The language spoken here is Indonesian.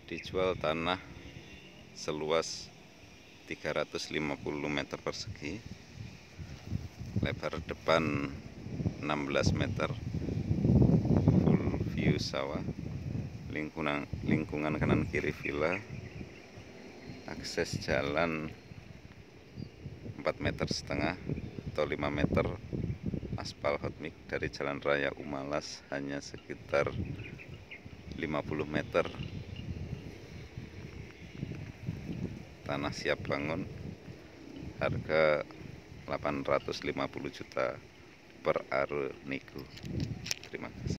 dijual tanah seluas 350 meter persegi, lebar depan 16 meter, full view sawah, lingkungan kanan kiri villa, akses jalan 4,5 meter atau 5 meter, aspal hot mix dari jalan raya Umalas hanya sekitar 50 meter. Tanah siap bangun, harga 850 juta per are nego. Terima kasih.